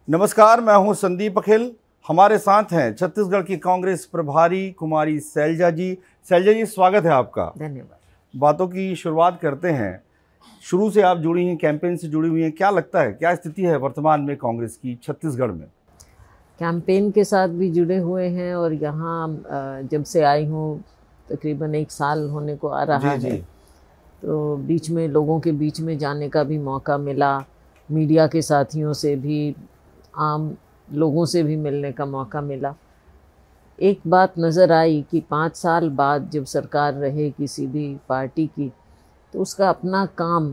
नमस्कार, मैं हूं संदीप अखिल। हमारे साथ हैं छत्तीसगढ़ की कांग्रेस प्रभारी कुमारी शैलजा जी। शैलजा जी, स्वागत है आपका। धन्यवाद। बातों की शुरुआत करते हैं। शुरू से आप जुड़ी हैं, कैंपेन से जुड़ी हुई हैं। क्या लगता है, क्या स्थिति है वर्तमान में कांग्रेस की छत्तीसगढ़ में? कैंपेन के साथ भी जुड़े हुए हैं और यहाँ जब से आई हूँ तकरीबन 1 साल होने को आ रहा है, तो बीच में लोगों के बीच में जाने का भी मौका मिला, मीडिया के साथियों से भी, आम लोगों से भी मिलने का मौका मिला। एक बात नज़र आई कि 5 साल बाद जब सरकार रहे किसी भी पार्टी की, तो उसका अपना काम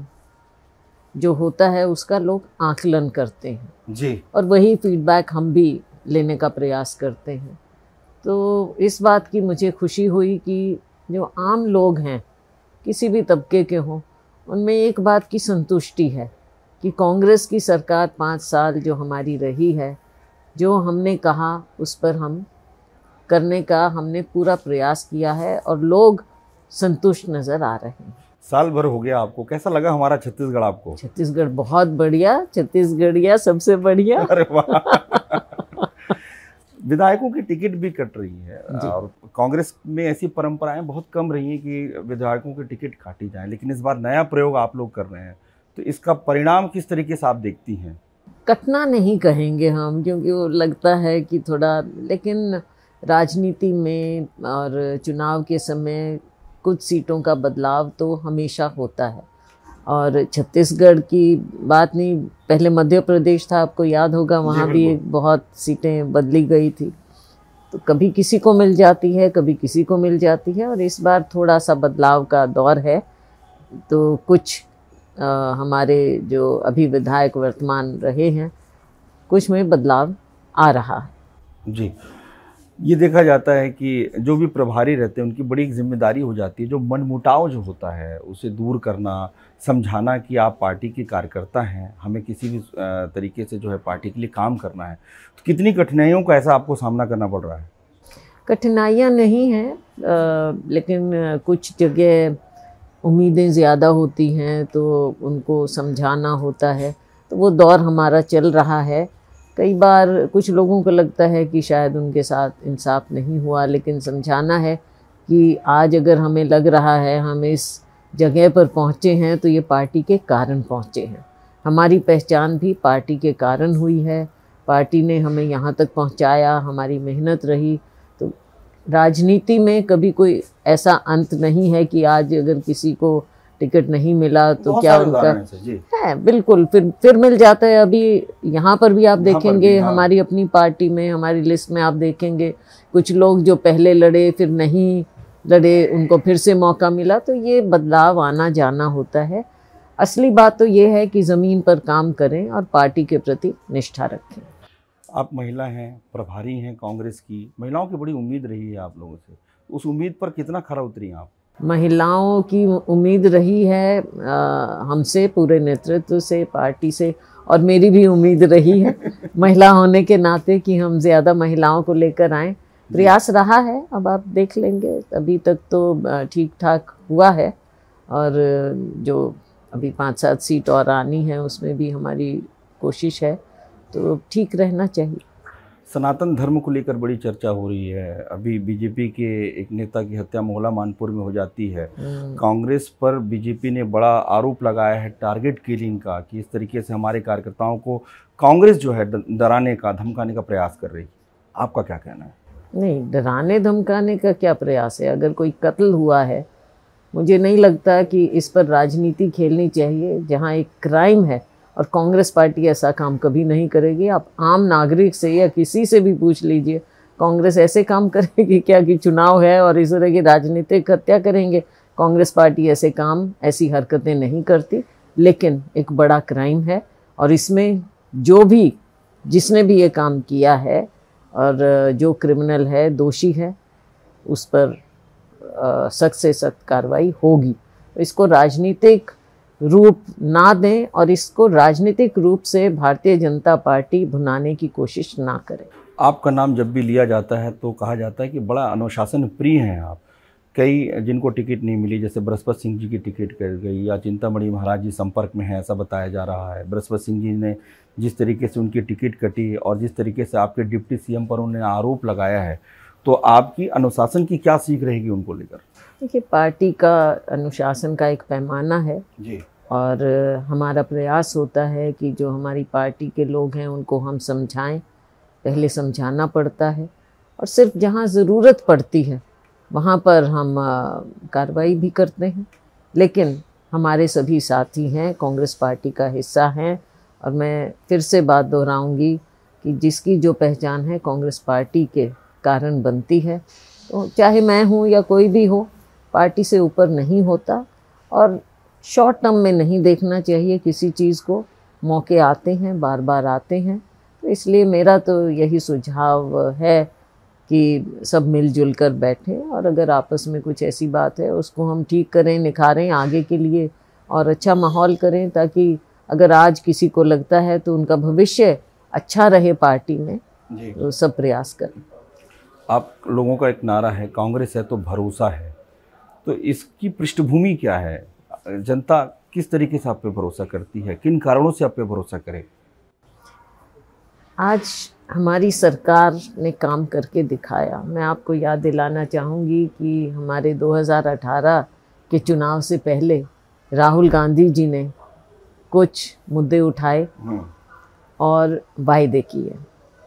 जो होता है उसका लोग आकलन करते हैं जी, और वही फीडबैक हम भी लेने का प्रयास करते हैं। तो इस बात की मुझे खुशी हुई कि जो आम लोग हैं, किसी भी तबके के हों, उनमें एक बात की संतुष्टि है कि कांग्रेस की सरकार 5 साल जो हमारी रही है, जो हमने कहा उस पर हम करने का हमने पूरा प्रयास किया है और लोग संतुष्ट नज़र आ रहे हैं। साल भर हो गया आपको, कैसा लगा हमारा छत्तीसगढ़ आपको? छत्तीसगढ़ बहुत बढ़िया, छत्तीसगढ़िया सबसे बढ़िया। अरे वाह। विधायकों की टिकट भी कट रही है और कांग्रेस में ऐसी परंपराएं बहुत कम रही हैं कि विधायकों की टिकट काटी जाए, लेकिन इस बार नया प्रयोग आप लोग कर रहे हैं, तो इसका परिणाम किस तरीके से आप देखती हैं? कटना नहीं कहेंगे हम, क्योंकि वो लगता है कि थोड़ा, लेकिन राजनीति में और चुनाव के समय कुछ सीटों का बदलाव तो हमेशा होता है। और छत्तीसगढ़ की बात नहीं, पहले मध्य प्रदेश था, आपको याद होगा, वहाँ भी बहुत सीटें बदली गई थी। तो कभी किसी को मिल जाती है, कभी किसी को मिल जाती है, और इस बार थोड़ा सा बदलाव का दौर है। तो कुछ हमारे जो अभी विधायक वर्तमान रहे हैं, कुछ में बदलाव आ रहा है। जी, ये देखा जाता है कि जो भी प्रभारी रहते हैं उनकी बड़ी एक जिम्मेदारी हो जाती है, जो मनमुटाव जो होता है उसे दूर करना, समझाना कि आप पार्टी के कार्यकर्ता हैं, हमें किसी भी तरीके से जो है पार्टी के लिए काम करना है। तो कितनी कठिनाइयों का ऐसा आपको सामना करना पड़ रहा है? कठिनाइयाँ नहीं हैं, लेकिन कुछ जगह उम्मीदें ज़्यादा होती हैं तो उनको समझाना होता है, तो वो दौर हमारा चल रहा है। कई बार कुछ लोगों को लगता है कि शायद उनके साथ इंसाफ नहीं हुआ, लेकिन समझाना है कि आज अगर हमें लग रहा है हम इस जगह पर पहुँचे हैं तो ये पार्टी के कारण पहुँचे हैं। हमारी पहचान भी पार्टी के कारण हुई है, पार्टी ने हमें यहाँ तक पहुँचाया, हमारी मेहनत रही। तो राजनीति में कभी कोई ऐसा अंत नहीं है कि आज अगर किसी को टिकट नहीं मिला तो क्या उनका है, बिल्कुल फिर मिल जाता है। अभी यहाँ पर भी आप देखेंगे, हमारी अपनी पार्टी में, हमारी लिस्ट में आप देखेंगे कुछ लोग जो पहले लड़े फिर नहीं लड़े, उनको फिर से मौका मिला। तो ये बदलाव आना जाना होता है। असली बात तो ये है कि ज़मीन पर काम करें और पार्टी के प्रति निष्ठा रखें। आप महिला हैं, प्रभारी हैं कांग्रेस की, महिलाओं की बड़ी उम्मीद रही है आप लोगों से, उस उम्मीद पर कितना खरा उतरी आप? महिलाओं की उम्मीद रही है हमसे, पूरे नेतृत्व से, पार्टी से, और मेरी भी उम्मीद रही है महिला होने के नाते कि हम ज़्यादा महिलाओं को लेकर आएँ। प्रयास रहा है, अब आप देख लेंगे। अभी तक तो ठीक ठाक हुआ है, और जो अभी 5-7 सीट और आनी है उसमें भी हमारी कोशिश है, तो ठीक रहना चाहिए। सनातन धर्म को लेकर बड़ी चर्चा हो रही है। अभी बीजेपी के एक नेता की हत्या मोहला मानपुर में हो जाती है। कांग्रेस पर बीजेपी ने बड़ा आरोप लगाया है टारगेट किलिंग का, कि इस तरीके से हमारे कार्यकर्ताओं को कांग्रेस जो है डराने का, धमकाने का प्रयास कर रही है। आपका क्या कहना है? नहीं, डराने धमकाने का क्या प्रयास है? अगर कोई कत्ल हुआ है, मुझे नहीं लगता कि इस पर राजनीति खेलनी चाहिए। जहाँ एक क्राइम है, और कांग्रेस पार्टी ऐसा काम कभी नहीं करेगी। आप आम नागरिक से या किसी से भी पूछ लीजिए, कांग्रेस ऐसे काम करेगी क्या कि चुनाव है और इस तरह की राजनीतिक हत्या करेंगे? कांग्रेस पार्टी ऐसे काम, ऐसी हरकतें नहीं करती। लेकिन एक बड़ा क्राइम है, और इसमें जिसने भी ये काम किया है और जो क्रिमिनल है, दोषी है, उस पर सख्त से सख्त कार्रवाई होगी। इसको राजनीतिक रूप ना दें और इसको राजनीतिक रूप से भारतीय जनता पार्टी भुनाने की कोशिश ना करे। आपका नाम जब भी लिया जाता है तो कहा जाता है कि बड़ा अनुशासन प्रिय हैं आप। कई जिनको टिकट नहीं मिली, जैसे बृहस्पत सिंह जी की टिकट कट गई, या चिंतामणि महाराज जी संपर्क में हैं ऐसा बताया जा रहा है। बृहस्पत सिंह जी ने जिस तरीके से उनकी टिकट कटी और जिस तरीके से आपके डिप्टी सीएम पर उन्होंने आरोप लगाया है, तो आपकी अनुशासन की क्या सीख रहेगी उनको लेकर? देखिए, पार्टी का अनुशासन का एक पैमाना है जी। और हमारा प्रयास होता है कि जो हमारी पार्टी के लोग हैं उनको हम समझाएं, पहले समझाना पड़ता है और सिर्फ जहां ज़रूरत पड़ती है वहां पर हम कार्रवाई भी करते हैं। लेकिन हमारे सभी साथी हैं, कांग्रेस पार्टी का हिस्सा हैं और मैं फिर से बात दोहराऊंगी कि जिसकी जो पहचान है कांग्रेस पार्टी के कारण बनती है, तो चाहे मैं हूँ या कोई भी हो, पार्टी से ऊपर नहीं होता और शॉर्ट टर्म में नहीं देखना चाहिए किसी चीज़ को। मौके आते हैं, बार बार आते हैं, तो इसलिए मेरा तो यही सुझाव है कि सब मिलजुल कर बैठें और अगर आपस में कुछ ऐसी बात है उसको हम ठीक करें, निखारें आगे के लिए और अच्छा माहौल करें, ताकि अगर आज किसी को लगता है तो उनका भविष्य अच्छा रहे पार्टी में, तो सब प्रयास करें। आप लोगों का एक नारा है, कांग्रेस है तो भरोसा है, तो इसकी पृष्ठभूमि क्या है? जनता किस तरीके से आप पे भरोसा करती है, किन कारणों से आप पे भरोसा करे? आज हमारी सरकार ने काम करके दिखाया। मैं आपको याद दिलाना चाहूँगी कि हमारे 2018 के चुनाव से पहले राहुल गांधी जी ने कुछ मुद्दे उठाए और वायदे किए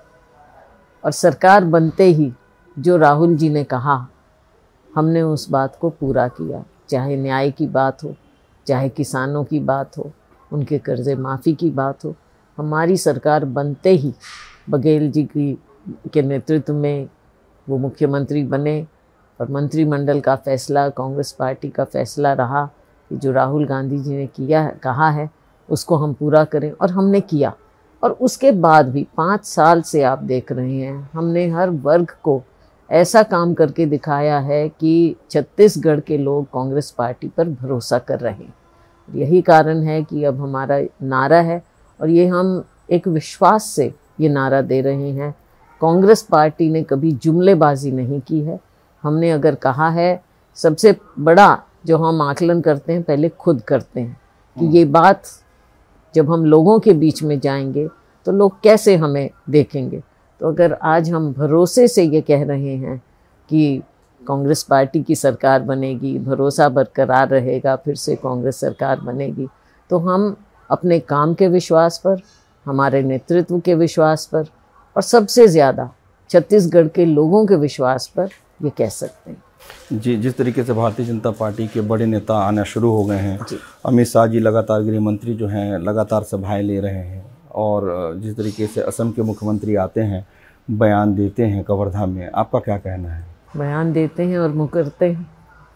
और सरकार बनते ही जो राहुल जी ने कहा हमने उस बात को पूरा किया। चाहे न्याय की बात हो, चाहे किसानों की बात हो, उनके कर्जे माफ़ी की बात हो, हमारी सरकार बनते ही बघेल जी के नेतृत्व में वो मुख्यमंत्री बने और मंत्रिमंडल का फैसला, कांग्रेस पार्टी का फैसला रहा कि जो राहुल गांधी जी ने कहा है उसको हम पूरा करें, और हमने किया। और उसके बाद भी 5 साल से आप देख रहे हैं हमने हर वर्ग को ऐसा काम करके दिखाया है कि छत्तीसगढ़ के लोग कांग्रेस पार्टी पर भरोसा कर रहे हैं। यही कारण है कि अब हमारा नारा है और ये हम एक विश्वास से ये नारा दे रहे हैं। कांग्रेस पार्टी ने कभी जुमलेबाजी नहीं की है। हमने अगर कहा है, सबसे बड़ा जो हम आकलन करते हैं पहले खुद करते हैं कि ये बात जब हम लोगों के बीच में जाएंगे तो लोग कैसे हमें देखेंगे। तो अगर आज हम भरोसे से ये कह रहे हैं कि कांग्रेस पार्टी की सरकार बनेगी, भरोसा बरकरार रहेगा, फिर से कांग्रेस सरकार बनेगी, तो हम अपने काम के विश्वास पर, हमारे नेतृत्व के विश्वास पर और सबसे ज़्यादा छत्तीसगढ़ के लोगों के विश्वास पर ये कह सकते हैं। जी, जिस तरीके से भारतीय जनता पार्टी के बड़े नेता आना शुरू हो गए हैं, अमित शाह जी लगातार, गृह मंत्री जो हैं लगातार सभाएं ले रहे हैं और जिस तरीके से असम के मुख्यमंत्री आते हैं, बयान देते हैं कवर्धा में, आपका क्या कहना है? बयान देते हैं और मुकरते हैं।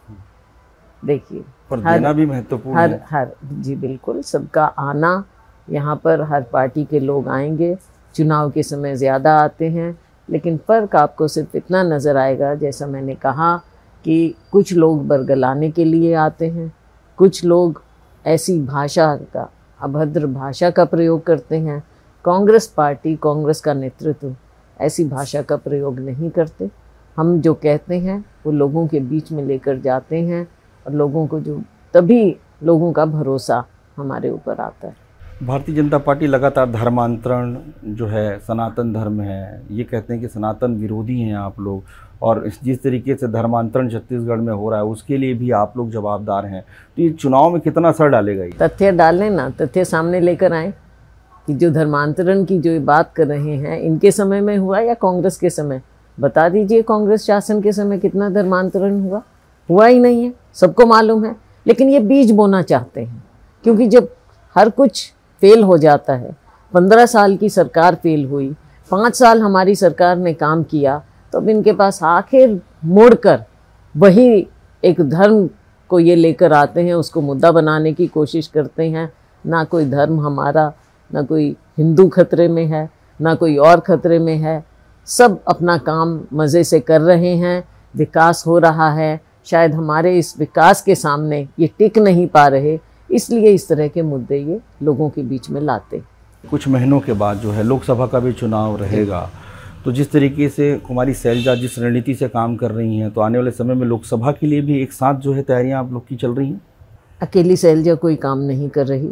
देखिए, पर देना भी महत्वपूर्ण है। जी बिल्कुल, सबका आना, यहाँ पर हर पार्टी के लोग आएंगे, चुनाव के समय ज़्यादा आते हैं, लेकिन फ़र्क आपको सिर्फ इतना नज़र आएगा, जैसा मैंने कहा कि कुछ लोग बरगलाने के लिए आते हैं, कुछ लोग ऐसी भाषा का, अभद्र भाषा का प्रयोग करते हैं। कांग्रेस पार्टी, कांग्रेस का नेतृत्व ऐसी भाषा का प्रयोग नहीं करते। हम जो कहते हैं वो लोगों के बीच में लेकर जाते हैं और लोगों को तभी लोगों का भरोसा हमारे ऊपर आता है। भारतीय जनता पार्टी लगातार धर्मांतरण जो है, सनातन धर्म है, ये कहते हैं कि सनातन विरोधी हैं आप लोग, और जिस तरीके से धर्मांतरण छत्तीसगढ़ में हो रहा है उसके लिए भी आप लोग जवाबदार हैं। तो ये चुनाव में कितना असर डालेगा? ये तथ्य डालें ना, तथ्य सामने लेकर आए कि जो धर्मांतरण की जो बात कर रहे हैं, इनके समय में हुआ या कांग्रेस के समय? बता दीजिए, कांग्रेस शासन के समय कितना धर्मांतरण हुआ? हुआ ही नहीं है, सबको मालूम है। लेकिन ये बीज बोना चाहते हैं, क्योंकि जब हर कुछ फेल हो जाता है, 15 साल की सरकार फेल हुई, 5 साल हमारी सरकार ने काम किया, तो अब इनके पास आखिर मुड़कर वही एक धर्म को ये लेकर आते हैं, उसको मुद्दा बनाने की कोशिश करते हैं। ना कोई धर्म हमारा, ना कोई हिंदू खतरे में है, ना कोई और खतरे में है। सब अपना काम मज़े से कर रहे हैं, विकास हो रहा है। शायद हमारे इस विकास के सामने ये टिक नहीं पा रहे, इसलिए इस तरह के मुद्दे ये लोगों के बीच में लाते। कुछ महीनों के बाद जो है लोकसभा का भी चुनाव रहेगा, तो जिस तरीके से कुमारी शैलजा जिस रणनीति से काम कर रही हैं, तो आने वाले समय में लोकसभा के लिए भी एक साथ जो है तैयारियां आप लोग की चल रही हैं? अकेली शैलजा कोई काम नहीं कर रही।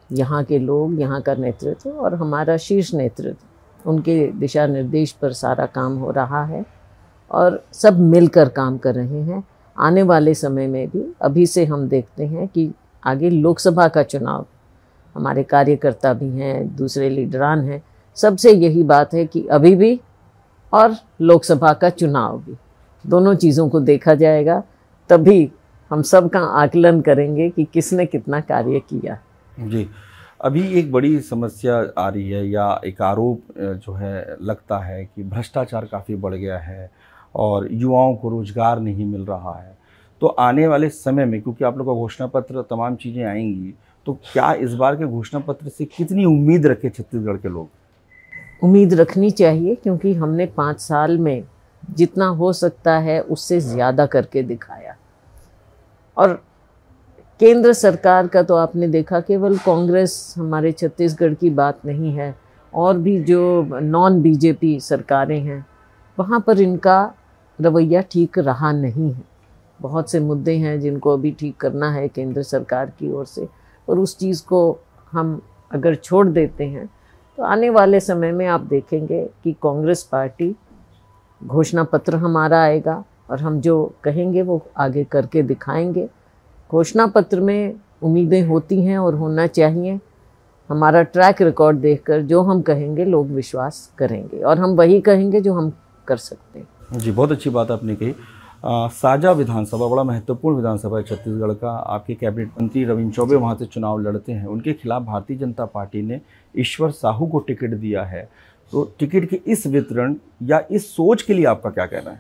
यहाँ के लोग, यहाँ का नेतृत्व और हमारा शीर्ष नेतृत्व, उनके दिशा निर्देश पर सारा काम हो रहा है और सब मिलकर काम कर रहे हैं। आने वाले समय में भी अभी से हम देखते हैं कि आगे लोकसभा का चुनाव, हमारे कार्यकर्ता भी हैं, दूसरे लीडरान हैं, सबसे यही बात है कि अभी भी और लोकसभा का चुनाव भी, दोनों चीज़ों को देखा जाएगा, तभी हम सब का आकलन करेंगे कि किसने कितना कार्य किया। जी, अभी एक बड़ी समस्या आ रही है या एक आरोप जो है लगता है कि भ्रष्टाचार काफ़ी बढ़ गया है और युवाओं को रोज़गार नहीं मिल रहा है। तो आने वाले समय में, क्योंकि आप लोग का घोषणा पत्र तमाम चीज़ें आएंगी, तो क्या इस बार के घोषणा पत्र से कितनी उम्मीद रखे छत्तीसगढ़ के लोग? उम्मीद रखनी चाहिए, क्योंकि हमने 5 साल में जितना हो सकता है उससे ज़्यादा करके दिखाया। और केंद्र सरकार का तो आपने देखा, केवल कांग्रेस हमारे छत्तीसगढ़ की बात नहीं है, और भी जो नॉन बीजेपी सरकारें हैं वहाँ पर इनका रवैया ठीक रहा नहीं है। बहुत से मुद्दे हैं जिनको अभी ठीक करना है केंद्र सरकार की ओर से, और उस चीज़ को हम अगर छोड़ देते हैं तो आने वाले समय में आप देखेंगे कि कांग्रेस पार्टी, घोषणा पत्र हमारा आएगा और हम जो कहेंगे वो आगे करके दिखाएंगे। घोषणा पत्र में उम्मीदें होती हैं और होना चाहिए। हमारा ट्रैक रिकॉर्ड देखकर जो हम कहेंगे लोग विश्वास करेंगे, और हम वही कहेंगे जो हम कर सकते हैं। जी, बहुत अच्छी बात आपने कही। साजा विधानसभा बड़ा महत्वपूर्ण विधानसभा है छत्तीसगढ़ का। आपके कैबिनेट मंत्री रविंद्र चौबे वहाँ से चुनाव लड़ते हैं, उनके खिलाफ भारतीय जनता पार्टी ने ईश्वर साहू को टिकट दिया है। तो टिकट के इस वितरण या इस सोच के लिए आपका क्या कहना है?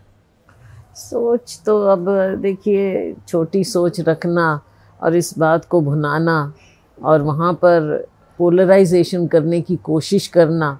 सोच तो अब देखिए, छोटी सोच रखना और इस बात को भुनाना और वहाँ पर पोलराइजेशन करने की कोशिश करना,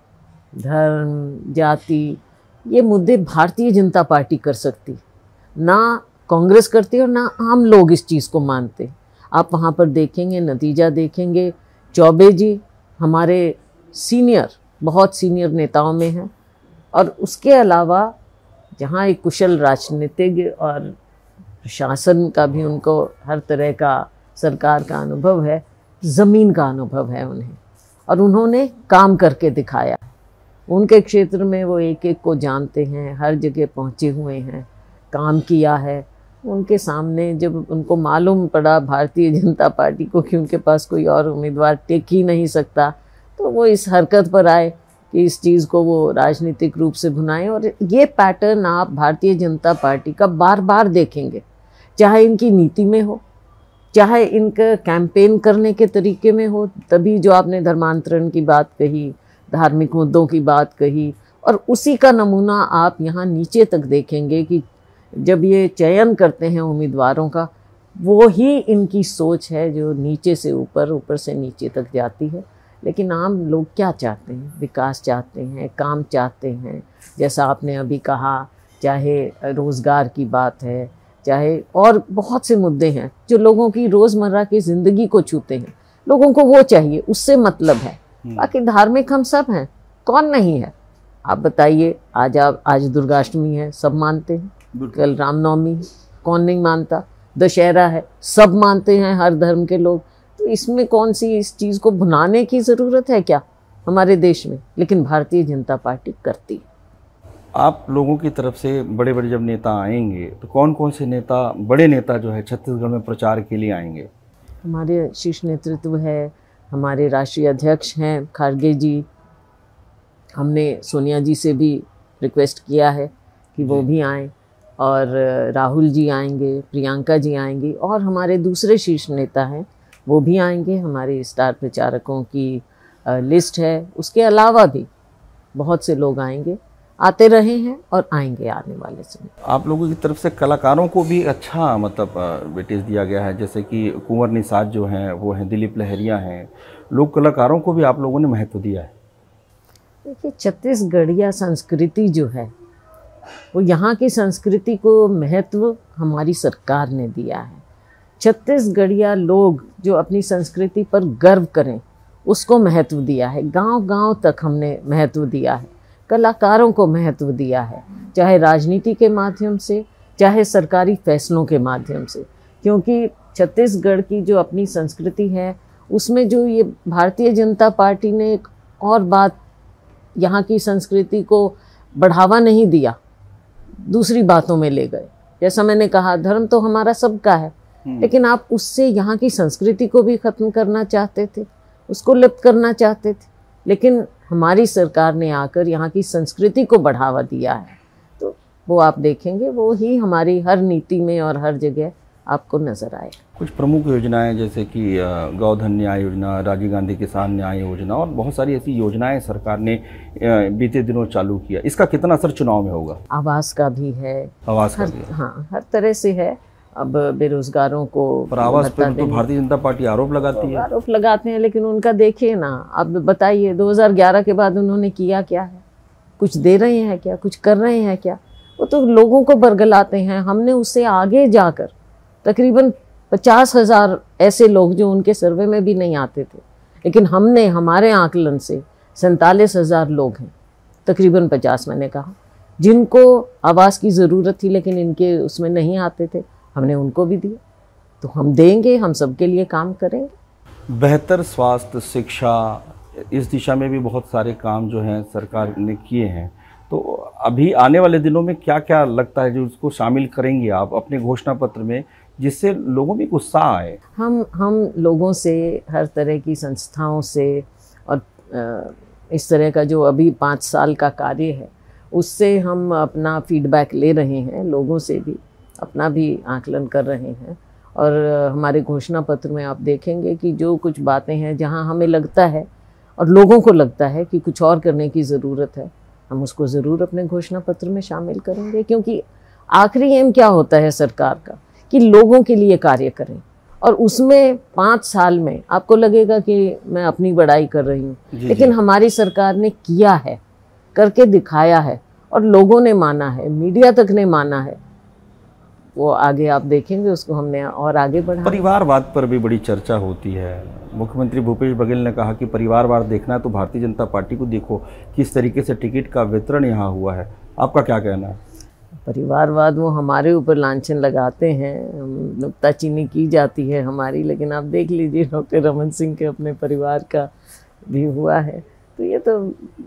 धर्म, जाति, ये मुद्दे भारतीय जनता पार्टी कर सकती, ना कांग्रेस करती और ना आम लोग इस चीज़ को मानते। आप वहाँ पर देखेंगे, नतीजा देखेंगे, चौबे जी हमारे सीनियर, बहुत सीनियर नेताओं में हैं, और उसके अलावा जहाँ एक कुशल राजनीतिज्ञ और प्रशासन का भी उनको हर तरह का सरकार का अनुभव है, ज़मीन का अनुभव है उन्हें, और उन्होंने काम करके दिखाया। उनके क्षेत्र में वो एक एक को जानते हैं, हर जगह पहुँचे हुए हैं, काम किया है। उनके सामने जब उनको मालूम पड़ा भारतीय जनता पार्टी को कि उनके पास कोई और उम्मीदवार टिक ही नहीं सकता, तो वो इस हरकत पर आए कि इस चीज़ को वो राजनीतिक रूप से भुनाएं। और ये पैटर्न आप भारतीय जनता पार्टी का बार बार देखेंगे, चाहे इनकी नीति में हो, चाहे इनका कैंपेन करने के तरीके में हो। तभी जो आपने धर्मांतरण की बात कही, धार्मिक मुद्दों की बात कही, और उसी का नमूना आप यहाँ नीचे तक देखेंगे कि जब ये चयन करते हैं उम्मीदवारों का, वो ही इनकी सोच है जो नीचे से ऊपर, ऊपर से नीचे तक जाती है। लेकिन आम लोग क्या चाहते हैं? विकास चाहते हैं, काम चाहते हैं। जैसा आपने अभी कहा, चाहे रोज़गार की बात है, चाहे और बहुत से मुद्दे हैं जो लोगों की रोज़मर्रा की ज़िंदगी को छूते हैं, लोगों को वो चाहिए, उससे मतलब है। बाकी धार्मिक हम सब हैं, कौन नहीं है? आप बताइए, आज दुर्गाष्टमी है, सब मानते हैं। कल रामनवमी, कौन नहीं मानता? दशहरा है, सब मानते हैं, हर धर्म के लोग। तो इसमें कौन सी इस चीज़ को भुनाने की ज़रूरत है क्या हमारे देश में? लेकिन भारतीय जनता पार्टी करती है। आप लोगों की तरफ से बड़े बड़े जब नेता आएंगे तो कौन कौन से नेता, बड़े नेता जो है छत्तीसगढ़ में प्रचार के लिए आएंगे? हमारे शीर्ष नेतृत्व है, हमारे राष्ट्रीय अध्यक्ष हैं खारगे जी। हमने सोनिया जी से भी रिक्वेस्ट किया है कि वो भी आएँ, और राहुल जी आएंगे, प्रियंका जी आएंगी, और हमारे दूसरे शीर्ष नेता हैं वो भी आएंगे। हमारे स्टार प्रचारकों की लिस्ट है, उसके अलावा भी बहुत से लोग आएंगे, आते रहे हैं और आएंगे आने वाले समय। आप लोगों की तरफ से कलाकारों को भी अच्छा वेटेज दिया गया है, जैसे कि कुंवर निषाद जो हैं वो हैं, दिलीप लहरिया हैं, लोक कलाकारों को भी आप लोगों ने महत्व दिया है। देखिए, छत्तीसगढ़िया संस्कृति जो है वो यहाँ की संस्कृति को महत्व हमारी सरकार ने दिया है। छत्तीसगढ़िया लोग जो अपनी संस्कृति पर गर्व करें, उसको महत्व दिया है। गांव-गांव तक हमने महत्व दिया है, कलाकारों को महत्व दिया है, चाहे राजनीति के माध्यम से, चाहे सरकारी फैसलों के माध्यम से। क्योंकि छत्तीसगढ़ की जो अपनी संस्कृति है उसमें जो ये भारतीय जनता पार्टी ने एक और बात, यहाँ की संस्कृति को बढ़ावा नहीं दिया, दूसरी बातों में ले गए। जैसा मैंने कहा, धर्म तो हमारा सबका है, लेकिन आप उससे यहाँ की संस्कृति को भी खत्म करना चाहते थे, उसको लिप्त करना चाहते थे। लेकिन हमारी सरकार ने आकर यहाँ की संस्कृति को बढ़ावा दिया है, तो वो आप देखेंगे, वो ही हमारी हर नीति में और हर जगह आपको नजर आए। कुछ प्रमुख योजनाएं जैसे कि गौधन न्याय योजना, राजीव गांधी किसान न्याय योजना और बहुत सारी ऐसी योजनाएं सरकार ने बीते दिनों चालू किया, इसका कितना असर चुनाव में होगा? आवास का भी है, आवास का भी है। हाँ, हर तरह से है। अब बेरोजगारों को पर आवास पर तो भारतीय जनता पार्टी आरोप लगाती है। आरोप लगाते हैं, लेकिन उनका देखिए ना, अब बताइए 2011 के बाद उन्होंने किया क्या है? कुछ दे रहे हैं क्या? कुछ कर रहे हैं क्या? वो तो लोगों को बरगलाते हैं। हमने उससे आगे जाकर तकरीबन 50,000 ऐसे लोग जो उनके सर्वे में भी नहीं आते थे, लेकिन हमने हमारे आकलन से 47,000 लोग हैं, तकरीबन 50 मैंने कहा, जिनको आवास की ज़रूरत थी लेकिन इनके उसमें नहीं आते थे, हमने उनको भी दिया। तो हम देंगे, हम सबके लिए काम करेंगे। बेहतर स्वास्थ्य, शिक्षा, इस दिशा में भी बहुत सारे काम जो हैं सरकार ने किए हैं। तो अभी आने वाले दिनों में क्या क्या लगता है जो उसको शामिल करेंगे आप अपने घोषणा पत्र में, जिससे लोगों में उत्साह आए? हम लोगों से, हर तरह की संस्थाओं से और इस तरह का जो अभी 5 साल का कार्य है, उससे हम अपना फीडबैक ले रहे हैं, लोगों से भी अपना भी आकलन कर रहे हैं। और हमारे घोषणा पत्र में आप देखेंगे कि जो कुछ बातें हैं जहां हमें लगता है और लोगों को लगता है कि कुछ और करने की ज़रूरत है, हम उसको ज़रूर अपने घोषणा पत्र में शामिल करेंगे। क्योंकि आखिरी एम क्या होता है सरकार का, कि लोगों के लिए कार्य करें। और उसमें 5 साल में आपको लगेगा कि मैं अपनी बड़ाई कर रही हूँ, लेकिन हमारी सरकार ने किया है, करके दिखाया है, और लोगों ने माना है, मीडिया तक ने माना है। वो आगे आप देखेंगे, उसको हमने और आगे बढ़ाया। परिवारवाद पर भी बड़ी चर्चा होती है। मुख्यमंत्री भूपेश बघेल ने कहा कि परिवारवाद देखना है तो भारतीय जनता पार्टी को देखो, किस तरीके से टिकट का वितरण यहाँ हुआ है। आपका क्या कहना है? परिवारवाद वो हमारे ऊपर लांछन लगाते हैं, नुक्ताचीनी की जाती है हमारी, लेकिन आप देख लीजिए डॉक्टर रमन सिंह के अपने परिवार का भी हुआ है। तो ये तो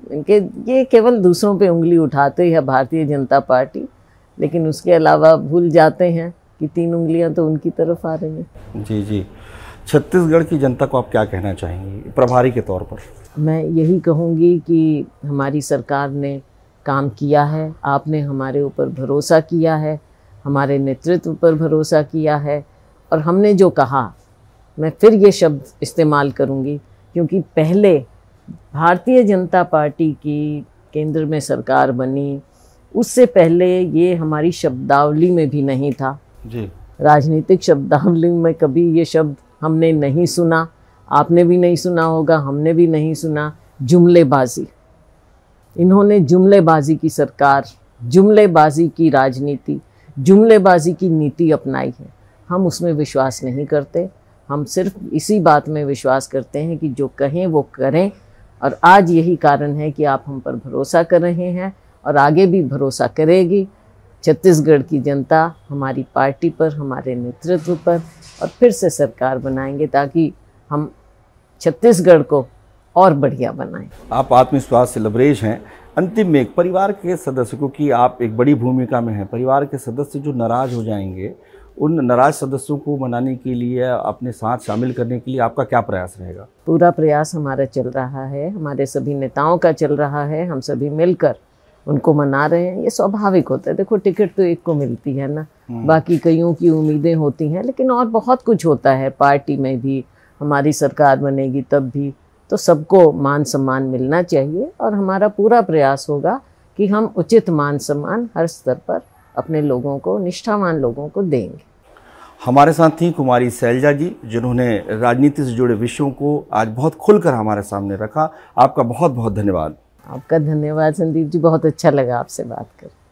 ये केवल दूसरों पे उंगली उठाते हैं भारतीय जनता पार्टी, लेकिन उसके अलावा भूल जाते हैं कि 3 उंगलियां तो उनकी तरफ आ रही हैं। जी जी। छत्तीसगढ़ की जनता को आप क्या कहना चाहेंगी प्रभारी के तौर पर? मैं यही कहूँगी कि हमारी सरकार ने काम किया है, आपने हमारे ऊपर भरोसा किया है, हमारे नेतृत्व पर भरोसा किया है, और हमने जो कहा, मैं फिर ये शब्द इस्तेमाल करूँगी, क्योंकि पहले भारतीय जनता पार्टी की केंद्र में सरकार बनी, उससे पहले ये हमारी शब्दावली में भी नहीं था जी। राजनीतिक शब्दावली में कभी ये शब्द हमने नहीं सुना, आपने भी नहीं सुना होगा, हमने भी नहीं सुना। जुमलेबाजी, इन्होंने जुमलेबाजी की सरकार, जुमलेबाजी की राजनीति, जुमलेबाजी की नीति अपनाई है। हम उसमें विश्वास नहीं करते, हम सिर्फ इसी बात में विश्वास करते हैं कि जो कहें वो करें। और आज यही कारण है कि आप हम पर भरोसा कर रहे हैं और आगे भी भरोसा करेगी। छत्तीसगढ़ की जनता हमारी पार्टी पर, हमारे नेतृत्व पर, और फिर से सरकार बनाएंगे ताकि हम छत्तीसगढ़ को और बढ़िया बनाएं। आप आत्मविश्वास से लबरेज हैं। अंतिम में परिवार के सदस्य, क्योंकि आप एक बड़ी भूमिका में हैं, परिवार के सदस्य जो नाराज़ हो जाएंगे, उन नाराज सदस्यों को मनाने के लिए, अपने साथ शामिल करने के लिए आपका क्या प्रयास रहेगा? पूरा प्रयास हमारा चल रहा है, हमारे सभी नेताओं का चल रहा है, हम सभी मिलकर उनको मना रहे हैं। ये स्वाभाविक होता है, देखो टिकट तो एक को मिलती है ना, बाकी कईयों की उम्मीदें होती हैं, लेकिन और बहुत कुछ होता है पार्टी में भी। हमारी सरकार बनेगी तब भी, तो सबको मान सम्मान मिलना चाहिए, और हमारा पूरा प्रयास होगा कि हम उचित मान सम्मान हर स्तर पर अपने लोगों को, निष्ठावान लोगों को देंगे। हमारे साथ थी कुमारी शैलजा जी, जिन्होंने राजनीति से जुड़े विषयों को आज बहुत खुलकर हमारे सामने रखा। आपका बहुत बहुत धन्यवाद। आपका धन्यवाद संदीप जी, बहुत अच्छा लगा आपसे बात कर।